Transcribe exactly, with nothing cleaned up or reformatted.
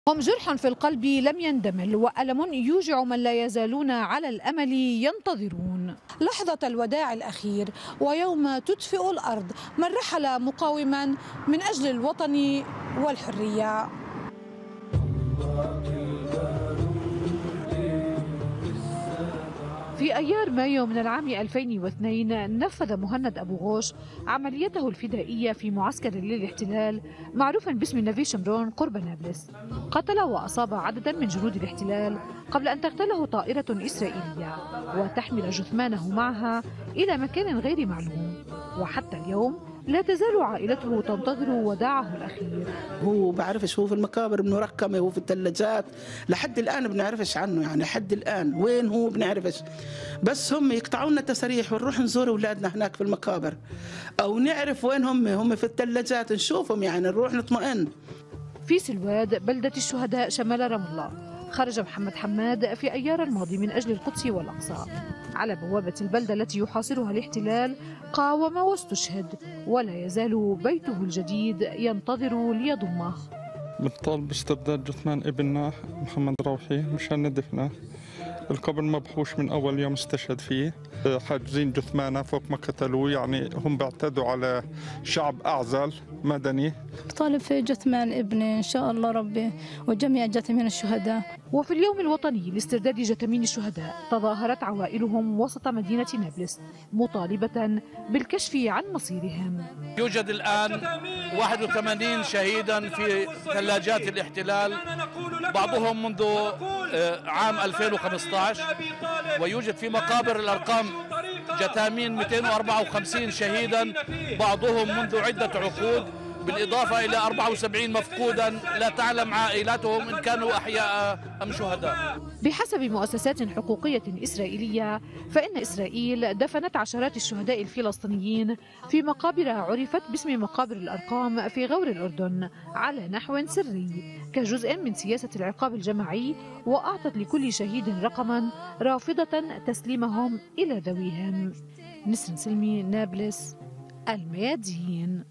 هم جرح في القلب لم يندمل وألم يوجع من لا يزالون على الأمل ينتظرون لحظة الوداع الأخير ويوم تدفئ الأرض من رحل مقاوما من أجل الوطن والحرية. في أيار مايو من العام ألفين واثنين نفذ مهند أبو غوش عمليته الفدائية في معسكر للاحتلال معروفا باسم نافي شمرون قرب نابلس. قتل وأصاب عددا من جنود الاحتلال قبل أن تغتاله طائرة إسرائيلية وتحمل جثمانه معها إلى مكان غير معلوم، وحتى اليوم لا تزال عائلته تنتظر وداعه الأخير. هو بعرفش، هو في المقابر منرقمة، هو في الثلاجات لحد الآن بنعرفش عنه، يعني لحد الآن وين هو بنعرفش، بس هم يقطعوا لنا تساريح ونروح نزور أولادنا هناك في المقابر أو نعرف وين هم، هم في الثلاجات نشوفهم، يعني نروح نطمئن. في سلواد بلدة الشهداء شمال رام الله خرج محمد حماد في أيار الماضي من أجل القدس والأقصى. على بوابة البلدة التي يحاصرها الاحتلال قاوم واستشهد، ولا يزال بيته الجديد ينتظر ليضمه. بنطالب باسترداد جثمان ابننا محمد روحي مشان ندفنه. القبر مبحوش من أول يوم استشهد فيه، حاجزين جثمانه فوق ما قتلوه، يعني هم بيعتدوا على شعب أعزل مدني. طالب في جثمان ابني إن شاء الله ربي وجميع جثامين الشهداء. وفي اليوم الوطني لاسترداد جثامين الشهداء تظاهرت عوائلهم وسط مدينة نابلس مطالبة بالكشف عن مصيرهم. يوجد الآن واحد وثمانين شهيدا في ثلاجات الاحتلال، بعضهم منذ عام ألفين وخمسة عشر، ويوجد في مقابر الأرقام جثامين مئتين وأربعة وخمسين شهيدا بعضهم منذ عدة عقود، بالإضافة إلى أربعة وسبعين مفقودا لا تعلم عائلاتهم إن كانوا أحياء أم شهداء. بحسب مؤسسات حقوقية إسرائيلية فإن إسرائيل دفنت عشرات الشهداء الفلسطينيين في مقابر عرفت باسم مقابر الأرقام في غور الأردن على نحو سري كجزء من سياسة العقاب الجماعي، وأعطت لكل شهيد رقما رافضة تسليمهم إلى ذويهم. نسرين سلمي، نابلس، الميادين.